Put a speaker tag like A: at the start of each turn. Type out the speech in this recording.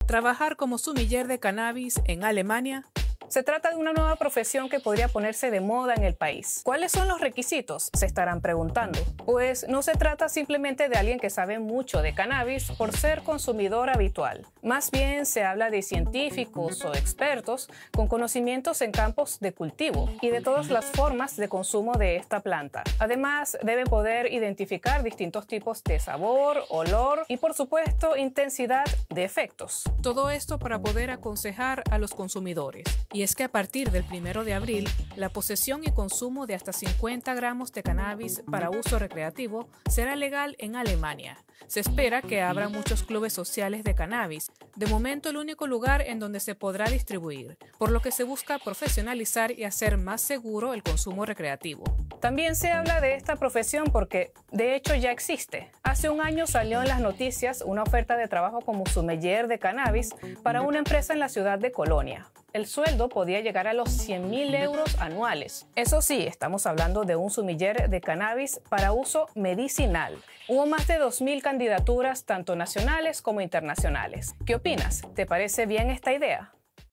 A: Trabajar como sumiller de cannabis en Alemania.
B: Se trata de una nueva profesión que podría ponerse de moda en el país. ¿Cuáles son los requisitos? Se estarán preguntando. Pues no se trata simplemente de alguien que sabe mucho de cannabis por ser consumidor habitual. Más bien se habla de científicos o expertos con conocimientos en campos de cultivo y de todas las formas de consumo de esta planta. Además, deben poder identificar distintos tipos de sabor, olor y, por supuesto, intensidad de efectos.
A: Todo esto para poder aconsejar a los consumidores. Y es que a partir del 1 de abril, la posesión y consumo de hasta 50 gramos de cannabis para uso recreativo será legal en Alemania. Se espera que abra muchos clubes sociales de cannabis, de momento el único lugar en donde se podrá distribuir, por lo que se busca profesionalizar y hacer más seguro el consumo recreativo.
B: También se habla de esta profesión porque, de hecho, ya existe. Hace un año salió en las noticias una oferta de trabajo como sommelier de cannabis para una empresa en la ciudad de Colonia. El sueldo podía llegar a los 100.000 euros anuales. Eso sí, estamos hablando de un sommelier de cannabis para uso medicinal. Hubo más de 2.000 candidaturas, tanto nacionales como internacionales. ¿Qué opinas? ¿Te parece bien esta idea?